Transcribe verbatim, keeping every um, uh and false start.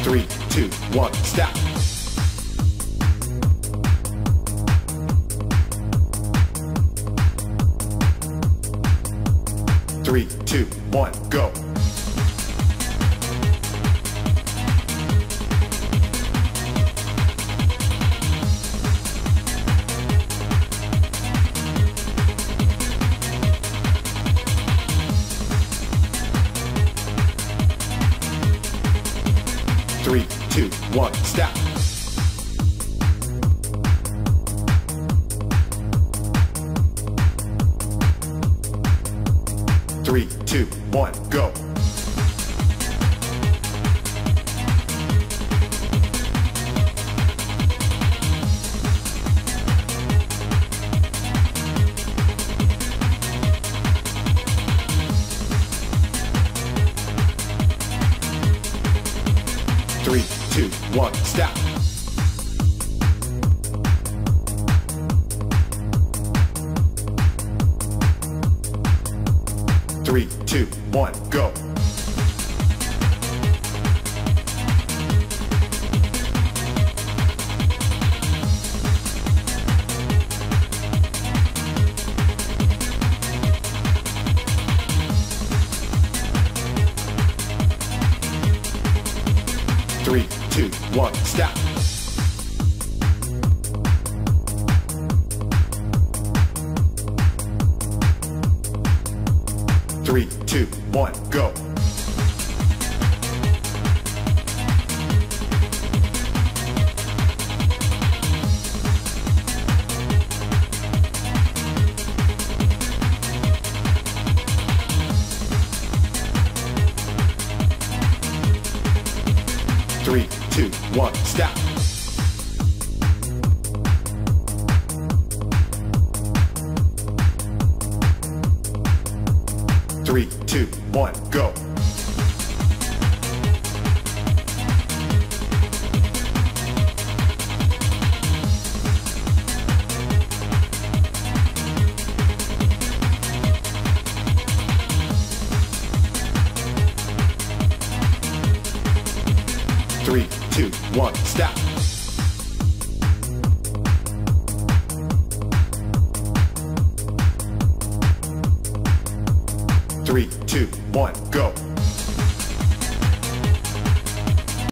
Three, two, one, stop. Three, two, one, go. Three, two, one, stop. Three, two, one, go. Three, two, one, stop. Three, two, one, go. Three, two, one, stop. Three, two, one, go. Three, two, one, stop. Three, two, one, go. Three, two, one, stop. Three, two, one, go.